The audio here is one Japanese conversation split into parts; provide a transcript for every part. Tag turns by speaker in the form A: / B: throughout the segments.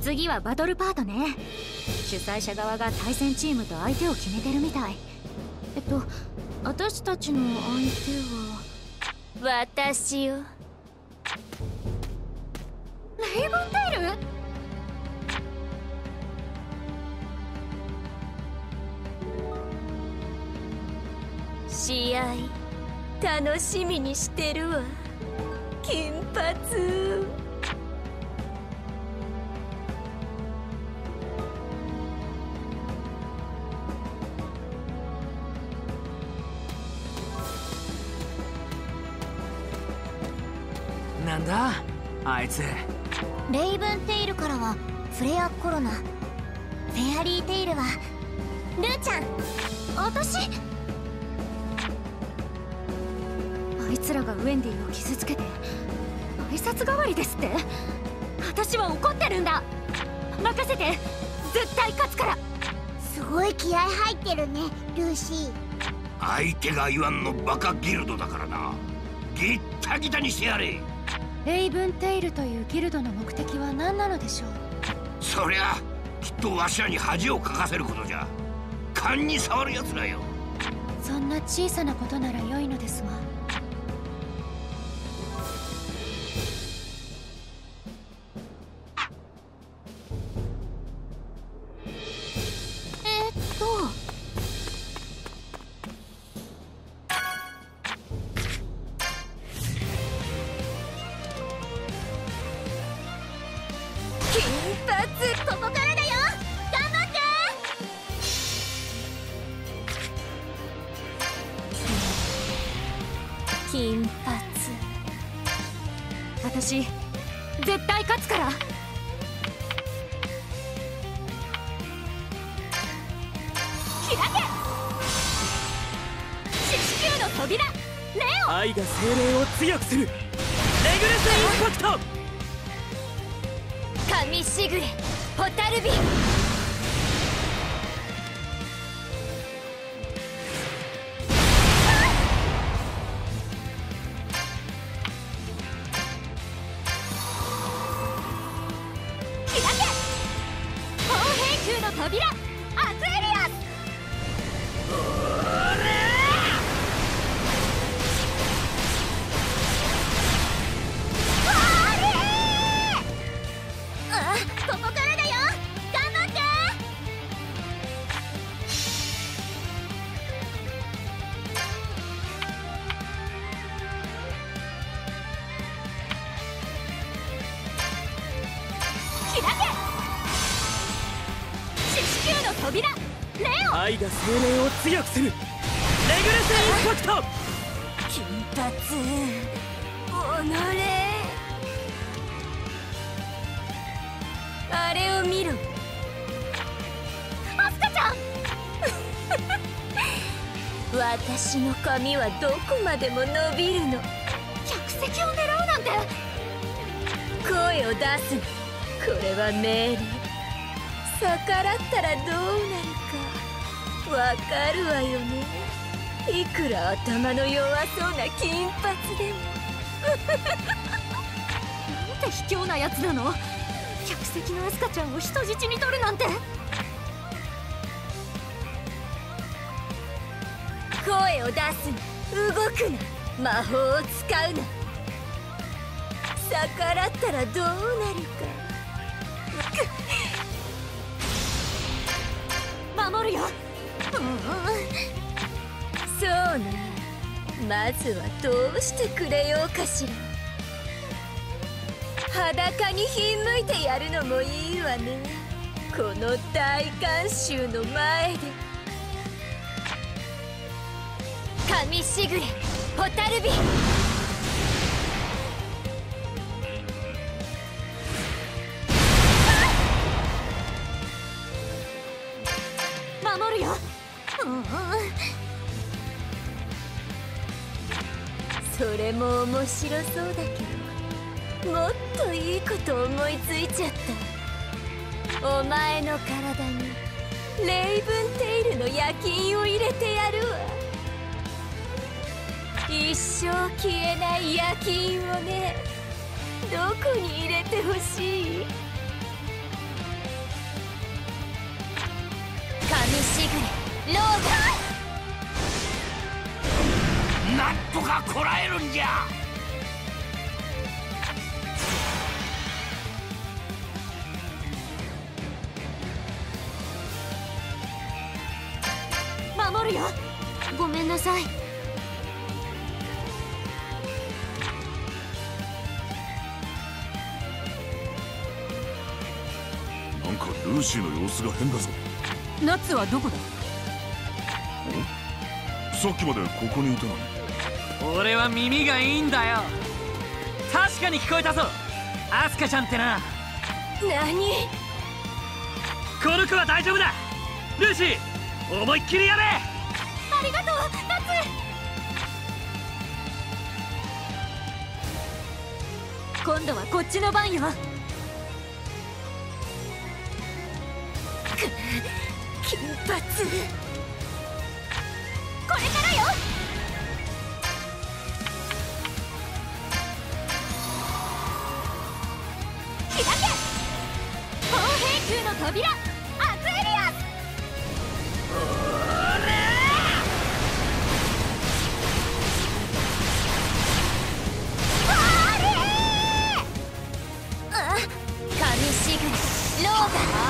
A: 次はバトルパートね。主催者側が対戦チームと相手を決めてるみたい。私たちの相手は私よ。レイブンテイル？試合楽しみにしてるわ。金髪。
B: なんだあいつ。
C: レイブンテイルからはフレアコロナ、フェアリーテイルはルーちゃん。
A: 私？あいつらがウェンディを傷つけて挨拶代わりですって？私は怒ってるんだ。任せて、絶対勝つから。
C: すごい気合入ってるねルーシー。
D: 相手がイワンのバカギルドだからな。ギッタギタにしてやれ。
A: レイブンテイルというギルドの目的は何なのでしょう？
D: そりゃきっとわしらに恥をかかせることじゃ。勘に触るやつらよ。
A: そんな小さなことなら良いのですが。
C: ここからだよ、頑張って
A: 金髪。私絶対勝つから。開け四死球の扉、レオ。
B: 愛が精霊を強くする。レグレスインパクト。
A: 神しぐれホタルビ。開け砲兵球の扉、アクエリアス。
C: ここからだよ、頑張って
A: 開け四死球の扉、レオ。
B: 愛が精霊を強くする。レグレスインパクト。
A: 金髪おのれ。あれを見ろ、アスカちゃん。私の髪はどこまでも伸びるの。客席を狙うなんて。声を出すの、これは命令。逆らったらどうなるかわかるわよね。いくら頭の弱そうな金髪でも。なんて卑怯なやつなの。客席のアスカちゃんを人質に取るなんて。声を出すな、動くな、魔法を使うな。逆らったらどうなるか。守るよ。そうな、まずはどうしてくれようかしら。裸にひんむいてやるのもいいわね、この大観衆の前で。神しぐれホタルビ。守るよ。それも面白そうだけど、もっといいこと思いついちゃった。お前の体にレイブンテイルの夜勤を入れてやるわ。一生消えない夜勤をね。どこに入れてほしい？ 神しぐれロー
D: なんとかこらえるんじゃ。
C: 守るよ。ごめんなさい。
E: なんかルーシーの様子が変だぞ。
B: ナッツはどこだ？
E: さっきまでここにいたのに。
B: 俺は耳がいいんだよ。確かに聞こえたぞ、アスカちゃんってな。
A: 何？
B: この子は大丈夫だ。ルーシー、思いっきりやれ。
C: ありがとう、ナツ。今度はこっちの番よ。
A: 金髪。
C: これからよ。開け、砲兵空の扉、アクエリアス。
A: 神しぐれローガ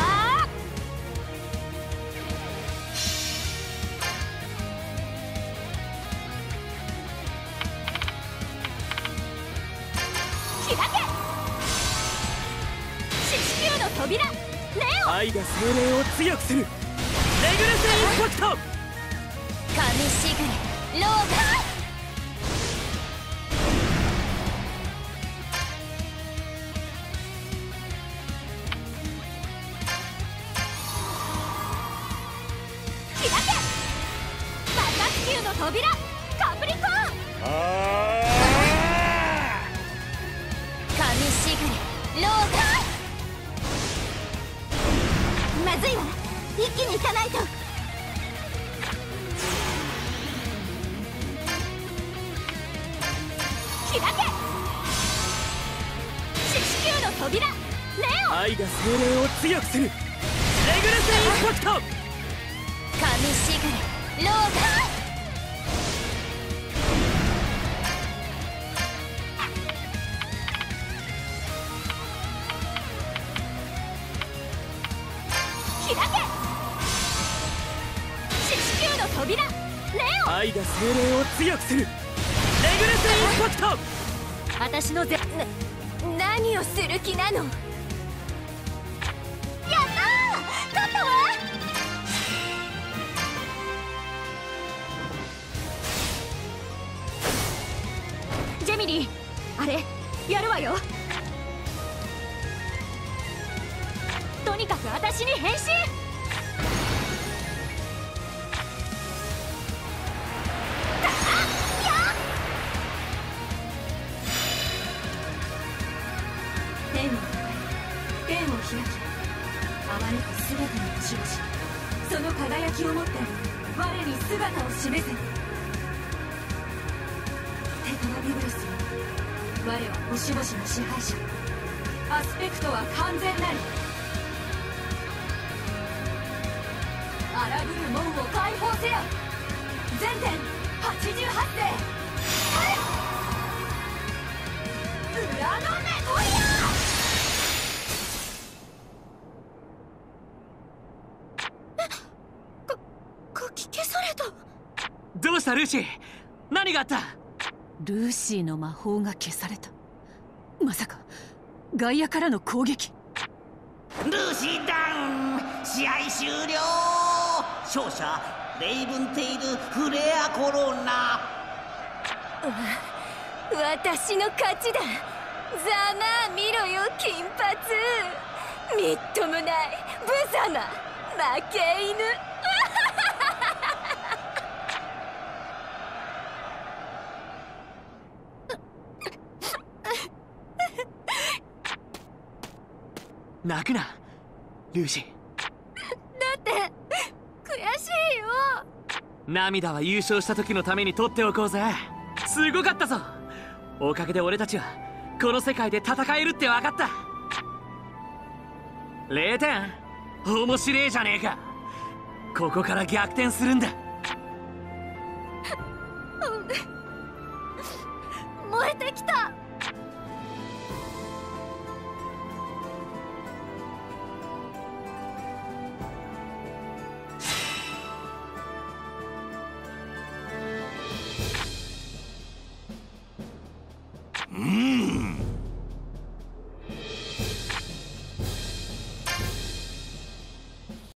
C: 開け、四死球の扉、レオ。
B: 愛が精霊を強くするレグレスインパクト。
A: 神しぐれローガ
C: 開け、爆発球の扉、カプリコーン。
A: 神しぐれローガ
C: まずいわ、一気に行かないと。開け、四死球の扉、レオ。
B: 愛が精霊を強くするレグレスインパクト。
A: 神しぐれローガ
C: 開け、四死球の扉、レオ。
B: 愛が精霊を強くするレグレスインパクト。
C: 私のぜ、
A: 何をする気なの？
C: やったー、勝ったわ。ジェミリー、あれやるわよ。とにかく私に変身。
F: 天を開き、あまねく全ての星々、その輝きをもって我に姿を示せ。テトラビブロス、我は星々の支配者。アスペクトは完全なり。荒ぶる門を解放せよ。全点88世。裏のメトリア。
C: かき消された。
B: どうしたルーシー、何があった？
F: ルーシーの魔法が消された。まさか外野からの攻撃。
G: ルーシーダウン、試合終了。勝者レイブンテイルフレアコロナ。
A: 私の勝ちだ。ざまあ見ろよ金髪。みっともない無様負け犬。
B: 泣くなルーシー。
A: だって悔しいよ。
B: 涙は優勝した時のために取っておこうぜ。すごかったぞ。おかげで俺たちはこの世界で戦えるって分かった。0点面白えじゃねえか。 ここから逆転するんだ。